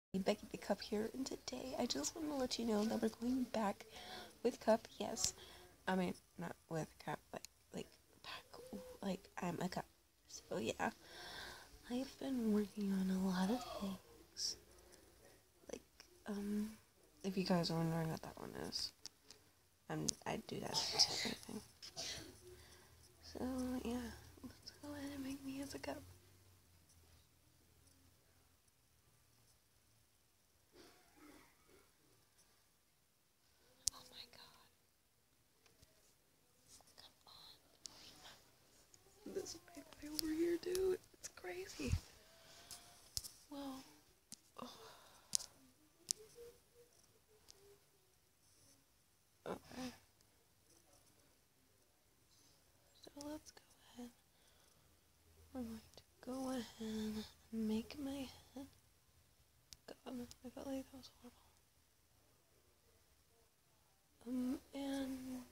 Becky the Cup here, and today I just want to let you know that we're going back with Cup. Yes, I mean not with Cup, but like back, like I'm a Cup. So yeah, I've been working on a lot of things. Like if you guys are wondering what that one is, I do that to everything. So yeah, let's go ahead and make me as a Cup. This guy over here, dude. It's crazy. Well, okay. So let's go ahead. We're going to go ahead and make my head. God, I felt like that was horrible. And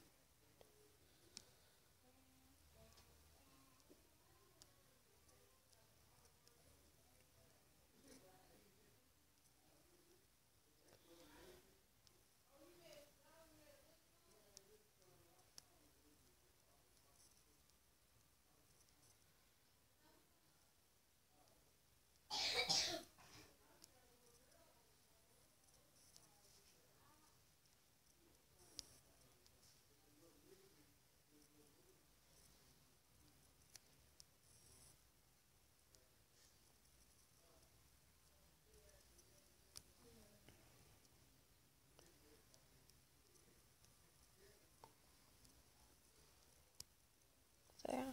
so yeah.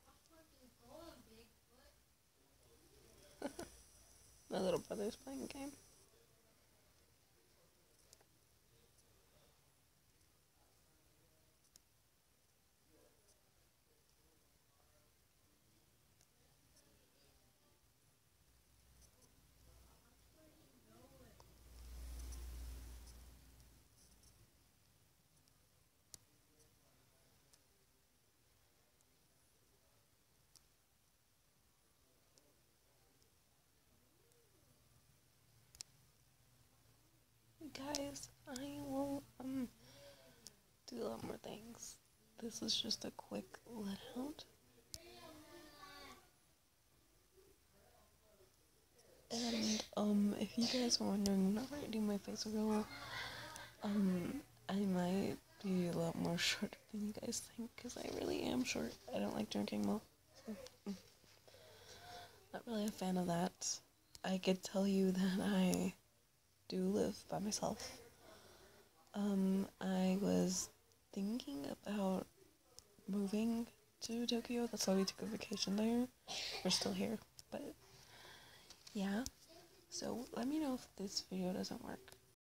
My little brother's playing a game. Guys, I will do a lot more things. This is just a quick let out. And if you guys are wondering, I'm not ready to do my face real. I might be a lot more short than you guys think, because I really am short. I don't like drinking milk, so not really a fan of that. I could tell you that I do live by myself. I was thinking about moving to Tokyo. That's why we took a vacation there. We're still here, but yeah. So let me know if this video doesn't work.